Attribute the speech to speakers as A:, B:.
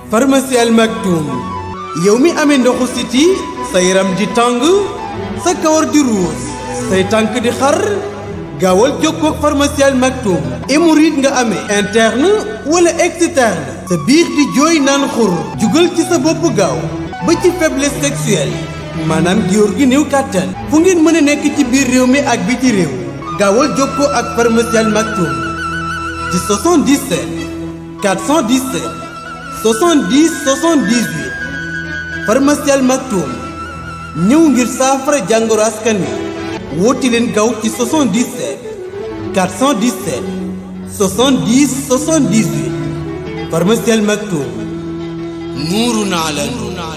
A: pharmacie Al Maktoum yow mi amee ndoxu siti sa yaram di tàng sa kawar di ruus say tànk di xar gaawal jokkoo ak pharmacie Al Maktoum. hémorroïde nga amee interne wala externe sa biir di jooy naan xur jugal ci sa bopp gaaw ba ci faiblesse sexuelle maanaam góor gi néew kàttan fu ngeen mën a nekk ci biir réew mi ak biti réew gaawal jokkoo ak pharmacie Al Maktoum ci 77 417 70 78 pharmacie Al Maktoum ñëw ngir saafara jàngoro askan wi woote leen gaaw ci 77 417 70 78 pharmacie Al Maktoum nuurun ala nuur.